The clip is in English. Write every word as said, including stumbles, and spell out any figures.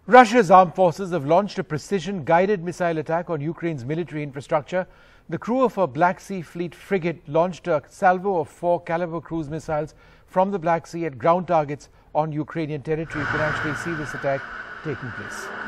Russia's armed forces have launched a precision-guided missile attack on Ukraine's military infrastructure. The crew of a Black Sea Fleet frigate launched a salvo of four caliber cruise missiles from the Black Sea at ground targets on Ukrainian territory. You can actually see this attack taking place.